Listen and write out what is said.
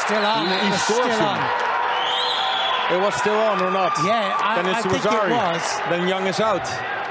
still on. It was still on. It was still on or not? Yeah, then I think it was. Then Young is out.